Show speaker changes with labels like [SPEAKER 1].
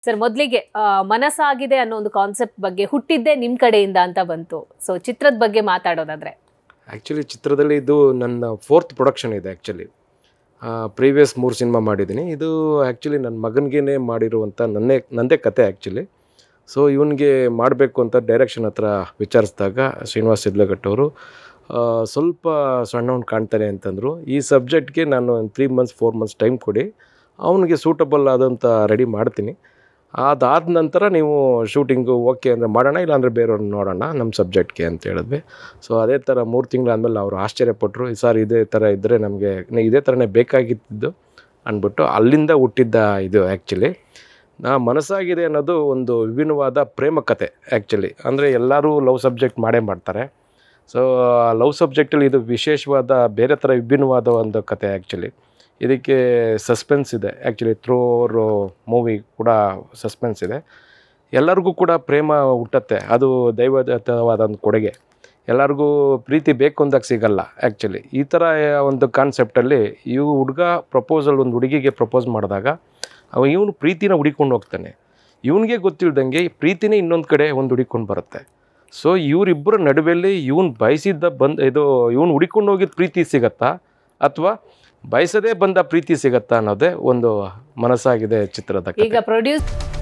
[SPEAKER 1] Sir ಮೊದಲಿಗೆ ಮನಸ್ಸಾಗಿದೆ ಅನ್ನೋ ಒಂದು ಕಾನ್ಸೆಪ್ಟ್ ಬಗ್ಗೆ ಹುಟ್ಟಿದ್ದೇ ನಿಮ್ಮ ಕಡೆಯಿಂದ ಅಂತ ಬಂತು. ಸೊ ಚಿತ್ರದ ಬಗ್ಗೆ ಮಾತಾಡೋದಾದ್ರೆ
[SPEAKER 2] ಆ್ಯಕ್ಚುಲಿ ಚಿತ್ರದಲ್ಲಿ ಇದು ನನ್ನ 4th ಪ್ರೊಡಕ್ಷನ್ ಇದೆ. ಪ್ರೀವಿಯಸ್ 3 ಸಿನಿಮಾ ಮಾಡಿದ್ದೀನಿ. ಇದು ಆ್ಯಕ್ಚುಲಿ ನನ್ನ ಮಗನಿಗೆ ಮಾಡಿರುವಂಥ ನನ್ನದೇ ಕತೆ ಆ್ಯಕ್ಚುಲಿ. ಸೊ ಇವನಿಗೆ ಮಾಡಬೇಕು ಅಂತ ಡೈರೆಕ್ಷನ್ ಹತ್ರ ವಿಚಾರಿಸಿದಾಗ ಶ್ರೀನಿವಾಸ್ ಸಿದ್ಲಘಟ್ಟವರು ಸ್ವಲ್ಪ ಸಣ್ಣವನು ಕಾಣ್ತಾನೆ ಅಂತಂದರು. ಈ ಸಬ್ಜೆಕ್ಟ್ಗೆ ನಾನು 3 ಮಂತ್ಸ್ 4 ಮಂತ್ಸ್ ಟೈಮ್ ಕೊಡಿ, ಅವನಿಗೆ ಸೂಟಬಲ್ ಆದಂಥ ರೆಡಿ ಮಾಡ್ತೀನಿ. ಅದಾದ ನಂತರ ನೀವು ಶೂಟಿಂಗು ಓಕೆ ಅಂದರೆ ಮಾಡೋಣ, ಇಲ್ಲಾಂದರೆ ಬೇರೆಯವ್ರನ್ನ ನೋಡೋಣ ನಮ್ಮ ಸಬ್ಜೆಕ್ಟ್ಗೆ ಅಂತ ಹೇಳಿದ್ವಿ. ಸೊ ಅದೇ ಥರ 3 ತಿಂಗಳಾದಮೇಲೆ ಅವರು ಆಶ್ಚರ್ಯಪಟ್ಟರು. ಸರ್ ಇದೇ ಥರ ಇದ್ದರೆ ನಮಗೆ ಇದೇ ಥರನೇ ಬೇಕಾಗಿದ್ದು ಅಂದ್ಬಿಟ್ಟು ಅಲ್ಲಿಂದ ಹುಟ್ಟಿದ್ದ ಇದು ಆ್ಯಕ್ಚುಲಿ. ಮನಸ್ಸಾಗಿದೆ ಅನ್ನೋದು ಒಂದು ವಿಭಿನ್ನವಾದ ಪ್ರೇಮ ಕತೆ ಆ್ಯಕ್ಚುಲಿ. ಅಂದರೆ ಎಲ್ಲರೂ ಲವ್ ಸಬ್ಜೆಕ್ಟ್ ಮಾಡೇ ಮಾಡ್ತಾರೆ. ಸೊ ಲವ್ ಸಬ್ಜೆಕ್ಟಲ್ಲಿ ಇದು ವಿಶೇಷವಾದ ಬೇರೆ ಥರ ವಿಭಿನ್ನವಾದ ಒಂದು ಕತೆ ಆ್ಯಕ್ಚುಲಿ. ಇದಕ್ಕೆ ಸಸ್ಪೆನ್ಸ್ ಇದೆ ಆ್ಯಕ್ಚುಲಿ. ಥ್ರೂ ಓವರ್ ಮೂವಿ ಕೂಡ ಸಸ್ಪೆನ್ಸ್ ಇದೆ. ಎಲ್ಲರಿಗೂ ಕೂಡ ಪ್ರೇಮ ಹುಟ್ಟತ್ತೆ, ಅದು ದೈವದತ್ತವಾದ ಒಂದು ಕೊಡುಗೆ. ಎಲ್ಲರಿಗೂ ಪ್ರೀತಿ ಬೇಕು ಅಂದಾಗ ಸಿಗಲ್ಲ ಆ್ಯಕ್ಚುಲಿ. ಈ ಥರ ಒಂದು ಕಾನ್ಸೆಪ್ಟಲ್ಲಿ ಹುಡುಗ ಪ್ರಪೋಸಲ್ ಒಂದು ಹುಡುಗಿಗೆ ಪ್ರಪೋಸ್ ಮಾಡಿದಾಗ ಇವನು ಪ್ರೀತಿನ ಹುಡಿಕೊಂಡು ಹೋಗ್ತಾನೆ. ಇವನಿಗೆ ಗೊತ್ತಿಲ್ದಂಗೆ ಪ್ರೀತಿನೇ ಇನ್ನೊಂದು ಕಡೆ ಒಂದು ಹುಡಿಕೊಂಡು ಬರುತ್ತೆ. ಸೊ ಇವರಿಬ್ಬರ ನಡುವೆಯಲ್ಲಿ ಇವನು ಬಯಸಿದ್ದ ಇವನು ಹುಡಿಕೊಂಡು ಹೋಗಿದ್ದ ಪ್ರೀತಿ ಸಿಗತ್ತಾ ಅಥವಾ ಬಯಸದೇ ಬಂದ ಪ್ರೀತಿ ಸಿಗತ್ತಾ ಅನ್ನೋದೇ ಒಂದು ಮನಸ್ಸಾಗಿದೆ ಚಿತ್ರದ.
[SPEAKER 1] ಈಗ ಪ್ರೊಡ್ಯೂಸ್